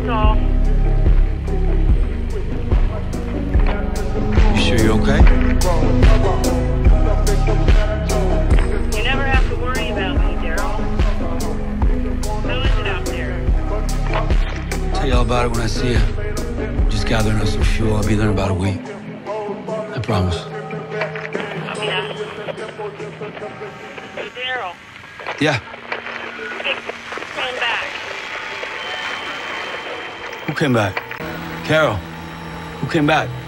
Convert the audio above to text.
That's all. You sure you're okay? You never have to worry about me, Daryl. How is it out there? Tell you all about it when I see you. Just gathering up some fuel. I'll be there in about a week. I promise. Yeah. Hey, Daryl. Yeah. Came back. Who came back? Carol. Who came back?